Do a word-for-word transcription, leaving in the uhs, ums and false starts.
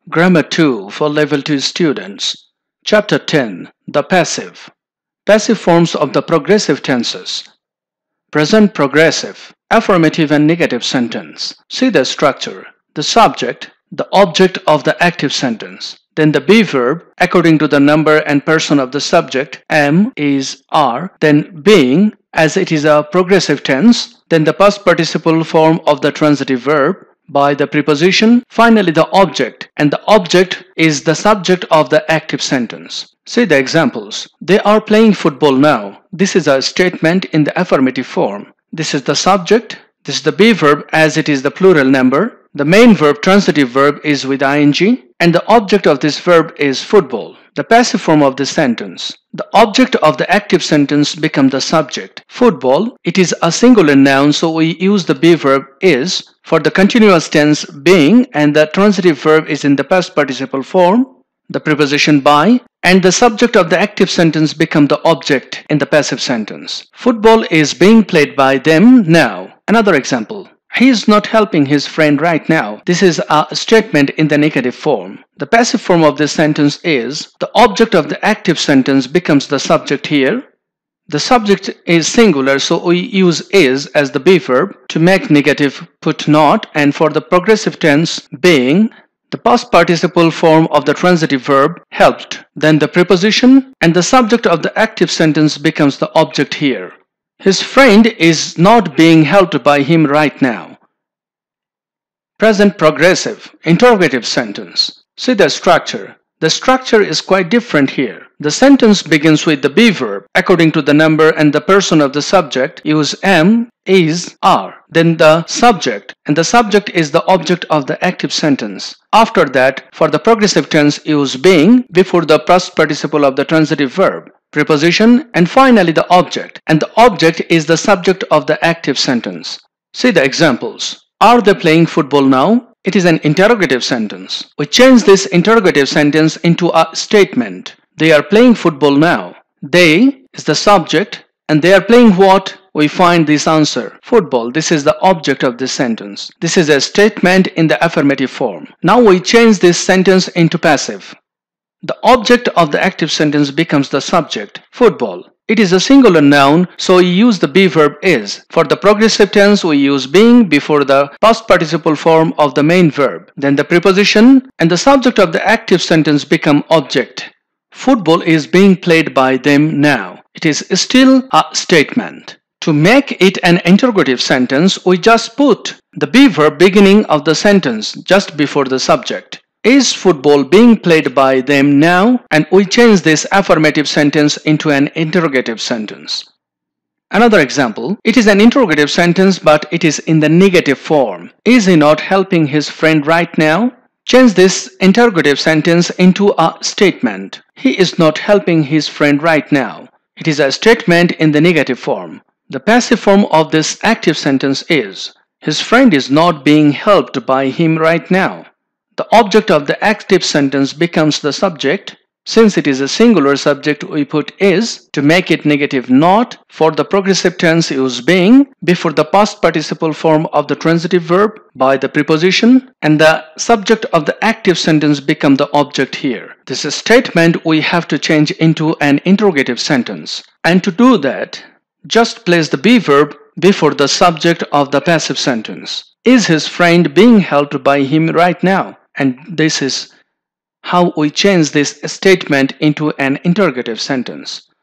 Grammar two for Level two students. Chapter ten. The Passive. Passive forms of the progressive tenses. Present progressive, affirmative and negative sentence. See the structure. The subject, the object of the active sentence. Then the be verb according to the number and person of the subject, am, is, are. Then being, as it is a progressive tense. Then the past participle form of the transitive verb by the preposition. Finally the object, and the object is the subject of the active sentence. See the examples. They are playing football now. This is a statement in the affirmative form. This is the subject. This is the be verb as it is the plural number. The main verb, transitive verb, is with ing, and the object of this verb is football. The passive form of the sentence. The object of the active sentence becomes the subject. Football, it is a singular noun, so we use the be verb is for the continuous tense being, and the transitive verb is in the past participle form, the preposition by, and the subject of the active sentence becomes the object in the passive sentence. Football is being played by them now. Another example. He is not helping his friend right now. This is a statement in the negative form. The passive form of this sentence is the object of the active sentence becomes the subject here. The subject is singular, so we use is as the be verb. To make negative, put not, and for the progressive tense, being, the past participle form of the transitive verb, helped. Then the preposition and the subject of the active sentence becomes the object here. His friend is not being helped by him right now. Present progressive, interrogative sentence. See the structure. The structure is quite different here. The sentence begins with the be verb. According to the number and the person of the subject, use am, is, are. Then the subject, and the subject is the object of the active sentence. After that, for the progressive tense, use being before the past participle of the transitive verb, preposition, and finally the object, and the object is the subject of the active sentence. See the examples. Are they playing football now? It is an interrogative sentence. We change this interrogative sentence into a statement. They are playing football now. They is the subject, and they are playing what? We find this answer. Football. This is the object of this sentence. This is a statement in the affirmative form. Now we change this sentence into passive. The object of the active sentence becomes the subject, football. It is a singular noun, so we use the be verb is. For the progressive tense, we use being before the past participle form of the main verb. Then the preposition and the subject of the active sentence become object. Football is being played by them now. It is still a statement. To make it an interrogative sentence, we just put the be verb beginning of the sentence just before the subject. Is football being played by them now? And we change this affirmative sentence into an interrogative sentence. Another example. It is an interrogative sentence, but it is in the negative form. Is he not helping his friend right now? Change this interrogative sentence into a statement. He is not helping his friend right now. It is a statement in the negative form. The passive form of this active sentence is his friend is not being helped by him right now. The object of the active sentence becomes the subject. Since it is a singular subject, we put is. To make it negative, not. For the progressive tense, use being before the past participle form of the transitive verb by the preposition, and the subject of the active sentence become the object here. This statement we have to change into an interrogative sentence. And to do that, just place the be verb before the subject of the passive sentence. Is his friend being helped by him right now? And this is how we change this statement into an interrogative sentence.